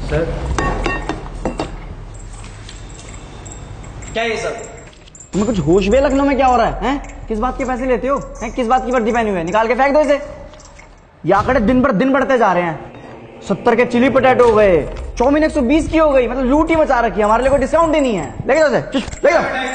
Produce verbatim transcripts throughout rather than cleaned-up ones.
Sir क्या ये सब? तुम्हें कुछ होश भी है लखनऊ में क्या हो रहा है, हैं? किस बात के पैसे लेते हो, हैं? किस बात की वर्दी पहनी हुई है? निकाल के फेंक दो इसे। ये आंकड़े दिन पर दिन बढ़ते जा रहे हैं। सत्तर के चिली पोटैटो हो गए, चौमिन एक सौ बीस की हो गई, मतलब लूट ही मचा रखी है। हमारे लिए कोई डिस्काउंट ही नहीं है। लेके जाओ इसे, ले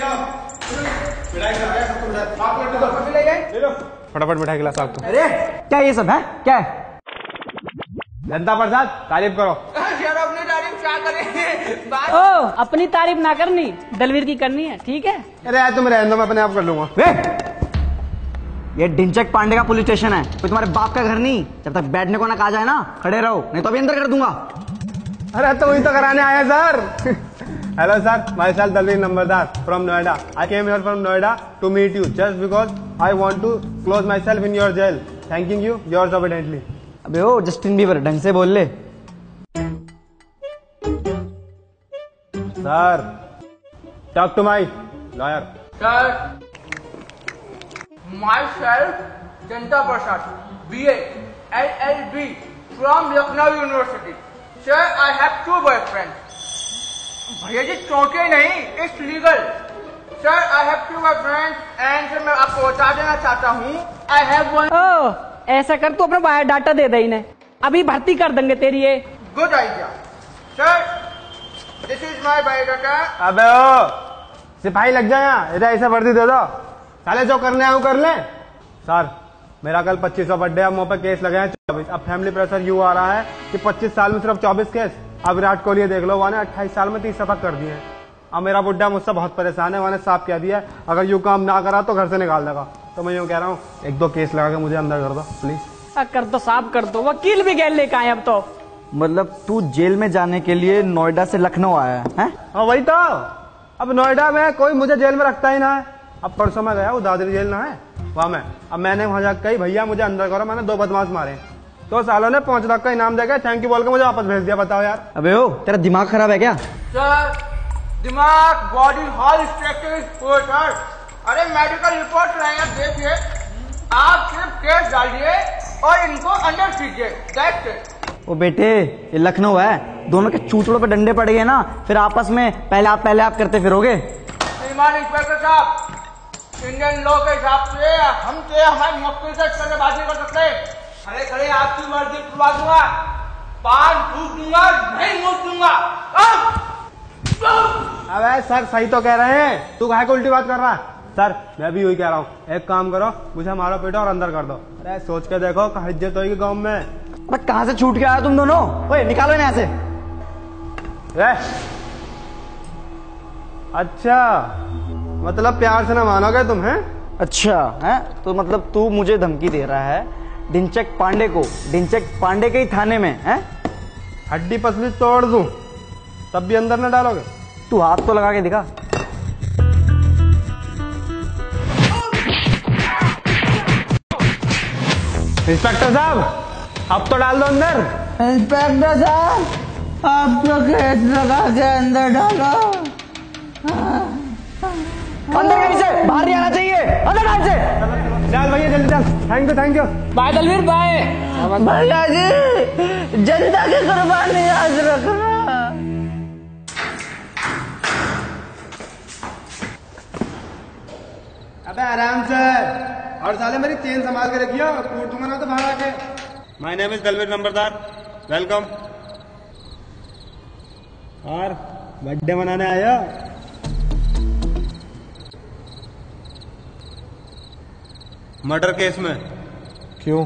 जाओ फटाफट मिठाई गिलास आपको। अरे क्या ये सब है, क्या है? जनता प्रसाद तारीफ करो। अपनी तारीफ क्या करेंगे? ओ, अपनी तारीफ ना करनी, दलवीर की करनी है, ठीक है? अरे तुम रहने दो, मैं अपने आप कर लूंगा। वे, ये ढिंचक पांडे का पुलिस स्टेशन है, कोई तुम्हारे बाप का घर नहीं। जब तक बैठने को ना कहा जाए ना, खड़े रहो, नहीं तो अभी अंदर कर दूंगा। अरे तो वही तो कराने आया sir. Hello sir, my self Dalvir Nambardar from Noida. I came here from Noida to meet you just because I want to close my self in your jail. Thanking you, yours obediently. अबे ओ जस्टिन बीबर, ढंग से बोल ले। Sir talk to my lawyer. Sir my self Janta Prasad B L L B from Lucknow university. Sir I have two boyfriend. भैया जी चौंके नहीं, it's legal. Sir I have two boyfriend and sir मैं आपको बता देना चाहता हूँ आई हैव वन। ओ, ऐसा कर, तू अपना बायोडाटा दे दे इन्हें, अभी भर्ती कर देंगे तेरी ये। Good idea. Sir this is my biodata. अबे ओ सिपाही लग जाए यहाँ, इधर ऐसे वर्दी दे दो, साले जो करने आए वो कर ले। सर मेरा कल पच्चीसवां बर्थडे, अब मुंह पे केस लगे हैं चौबीस। अब फैमिली प्रेशर यू आ रहा है कि पच्चीस साल में सिर्फ चौबीस केस। अब विराट कोहली देख लो, वहाँ ने अट्ठाईस साल में तीस शतक कर दिए। अब मेरा बुड्ढा मुझसे बहुत परेशान है, मैंने साफ कह दिया अगर यू काम ना करा तो घर से निकाल देगा। तो मैं यूँ कह रहा हूँ एक दो केस लगा के मुझे अंदर कर दो प्लीज। कर दो, साफ कर दो, वकील भी गैर लेके आए अब तो। मतलब तू जेल में जाने के लिए नोएडा से लखनऊ आया है? हाँ वही तो। अब नोएडा में कोई मुझे जेल में रखता ही ना है। अब परसों मैं गया, वो दादरी जेल ना है वहाँ में। अब मैंने वहाँ जाकर कही भैया मुझे अंदर करो, मैंने दो बदमाश मारे तो सालों ने पांच लाख का इनाम देकर थैंक यू बोल के मुझे वापस भेज दिया। बताओ यार। अबे ओ तेरा दिमाग खराब है क्या? सर दिमाग बॉडी हॉल स्ट्रक्चर हो सर। अरे मेडिकल रिपोर्ट लाएंगे, देखिए आप सिर्फ केस डालिए और इनको अंदर कीजिए, दैट्स इट। ओ बेटे ये लखनऊ है, दोनों के चूचड़ों पे डंडे पड़ गए ना, फिर आपस में पहले आप पहले आप करते फिरोगे। श्रीमान इंस्पेक्टर साहब, इंडियन लॉ के हिसाब से हम तो हमारे मुक्ति से सट्टेबाजी कर सकते हैं। खड़े खड़े आपकी मर्जी खुलवा दूंगा, पान फूक दूंगा, नहीं मुझ दूंगा। अबे सर सही तो कह रहे हैं, तू काहे को उल्टी बात कर रहा है? सर मैं भी यही कह रहा हूँ, एक काम करो मुझे मारो पीटो और अंदर कर दो। अरे सोच के देखो कहाँ इज्जत होगी गाँव में। अबे कहाँ से छूट के आया तुम दोनों? ओए निकालो इन्हें यहाँ से। अच्छा मतलब प्यार से ना मानोगे तुम? हैं अच्छा है तो मतलब तू मुझे धमकी दे रहा है ढिंचक पांडे को, ढिंचक पांडे के ही थाने में है? हड्डी पसली तोड़ दूं तब भी अंदर न डालोगे? तू हाथ तो लगा के दिखा। इंस्पेक्टर साहब अब तो डाल दो अंदर। इंस्पेक्टर साहब आप तो केस लगा के अंदर डालो। अंदर कहीं से बाहर नहीं आना चाहिए, अंदर डाल से। चल भैया जल्दी चल। Thank you thank you. Bye Dalvir bye. भैया जी जनता की कुर्बानी याद रखना। अबे आराम से, और साले मेरी चेन संभाल के रखियो, कूट दूंगा ना तो बाहर आके। My name is Dalvir Nambardar, welcome. और बर्थडे मनाने आया? मर्डर केस में। क्यों?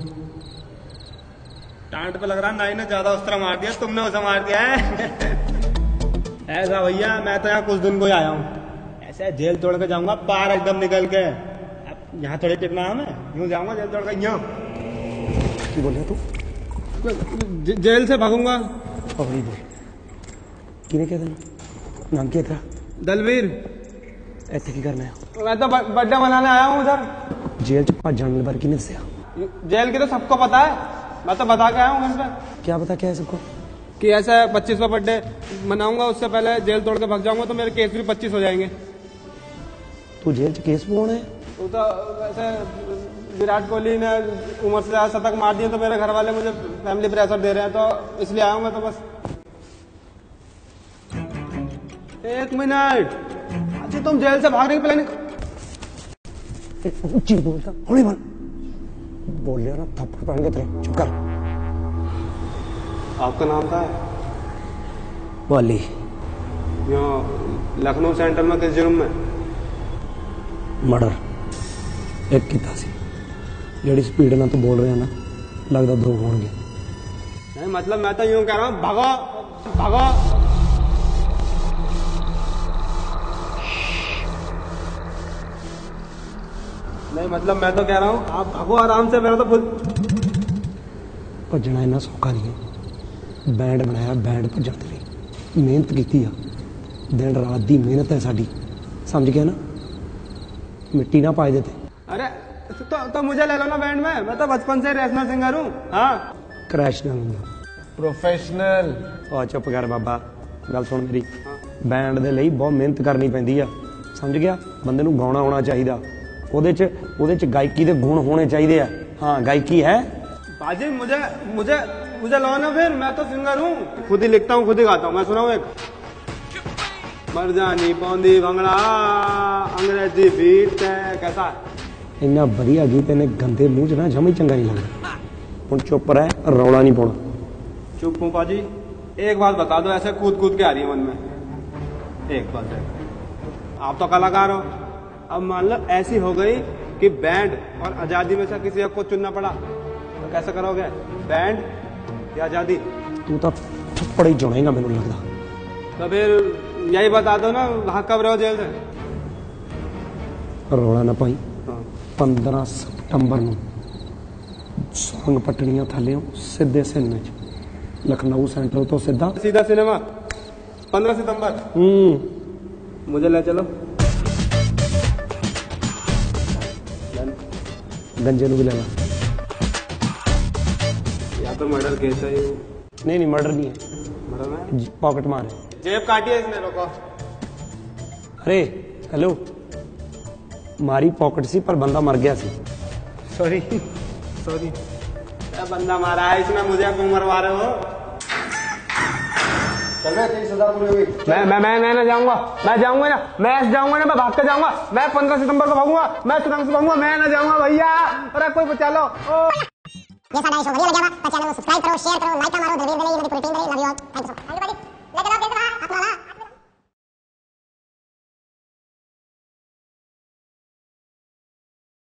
टांट पे लग रहा नाई ने ज्यादा अस्त्र मार दिया, तुमने उसे मार दिया है। ऐसा भैया मैं तो यहाँ कुछ दिन को ही आया हूँ, ऐसे जेल तोड़ के जाऊंगा पार एकदम निकल के। अब यहाँ थोड़ी टिकना है, मैं यूँ जाऊंगा जेल तोड़ के। यूँ क्या बोल रहा तू? जे, जेल से भागूंगा। और नहीं बोल किने क्या देना? नाम क्या था? दलवीर। ऐसे की करना है? मैं तो बर्थडे मनाने आया हूँ उधर। जेल से पाँच जानने बार किने से? जेल की तो सबको पता है, मैं तो बता के आया हूँ घर पे। क्या बता के है सबको? कि ऐसा पच्चीसवां बर्थडे मनाऊंगा, उससे पहले जेल तोड़ के भाग जाऊंगा तो मेरे केस भी पच्चीस हो जाएंगे। तू जेल से केस कौन है? तू तो वैसे विराट कोहली ने उम्र से ज्यादा शतक मार दिए तो मेरे घर वाले मुझे फैमिली प्रेशर दे रहे हैं, तो इसलिए आया हूँ मैं तो बस। एक मिनट, अच्छा तुम जेल से भागने की प्लानिंग। ऊंची बोलता, हौली बोल। बोल लिया ना थप्पड़ पहन के तेरे, चुप कर। आपका नाम क्या है? वाली। यहाँ लखनऊ सेंटर में किस जुर्म में? मर्डर एक किता सी जेडी स्पीड ना तो बोल रहे हैं ना, लगता दो होंगे। नहीं मतलब मैं तो यूं कह रहा हूँ, भागो भागो। नहीं मतलब मैं तो कह रहा हूँ आप भागो आराम से, मेरा तो खुद भजना इन्ना सौखा नहीं है। बैंड बनाया, बैंड भजन के लिए मेहनत की आ, दिन रात की मेहनत है साडी, समझ गया ना, मिट्टी ना पाए देते। अरे तो, तो मुझे ले लो ना बैंड में, मैं तो बचपन से रेशनल सिंगर हूँ। हाँ क्रैश ना होगा प्रोफेशनल। आ चुप कर बाबा, गल सुन मेरी। बैंड दे लई बहुत मेहनत करनी पैंदी आ, समझ गया। बंदे नूं गाउणा आउणा चाहीदा, ਉਹਦੇ ਚ ਉਹਦੇ ਚ गायकी ਦੇ गुण होने चाहिए। हाँ गायकी है बाजी, मुझे मुझे मुझे लो ना फिर, मैं तो सिंगर हूँ, खुद ही लिखता हूँ खुद ही गाता हूँ। मैं सुनाऊँ एक? मर्दानी पौंदी भंगड़ा अंग्रेजी बीट है, कैसा है? इन्ना बढ़िया गीत इन्हें गंदे मुंह च ना जमा ही चंगा नहीं लगता। हुण चुप रह, रौला नहीं पाउणा। चुप हूँ पाजी। एक बात बता दो, ऐसे कूद कूद के आ रही है मन में, एक बात है, आप तो कलाकार हो, अब मान लो ऐसी हो गई कि बैंड और आजादी में से किसी एक को चुनना पड़ा, तो कैसे करोगे? बैंड या आजादी? तू तो थप्पड़ ही जोड़ेगा मैनू लगता। तो फिर यही बता दो ना, भाग कब रहे हो जेल से? रौला ना पाई। पंद्रह सितंबर नूं सुरंग पटड़ियां थल्ले सीधे सिनेमे च, लखनऊ सेंटर तो सीधा सीधा सिनेमा। पंद्रह सितंबर हम्म मुझे ले चलो। गंजे नूं भी लेना। या तो मर्डर केस है। नहीं नहीं मर्डर नहीं है, मर्डर है, पॉकेट मार है। जेब काटी है इसने, रोको। अरे हेलो, मारी पॉकेट सी पर बंदा मर गया सी। सॉरी सॉरी, बंदा मारा है इसने, मुझे क्यों मरवा रहे हो? तेरी सजा पूरी हुई। मैं मैं मैं मैं ना जाऊंगा, मैं जाऊंगा ना, मैं जाऊंगा ना, मैं भाग के जाऊंगा, मैं पंद्रह सितंबर को भागूंगा, मैं सुरंग से भागूंगा, मैं ना जाऊंगा भैया। अरे कोई बचा लो। ये साडा शो बढ़िया लगा तो चैनल को सब्सक्राइब करो, शेयर करो, लाइक मारो, दबेड़ दे, ये मेरी पूरी टीम है, love you all, thank you so much.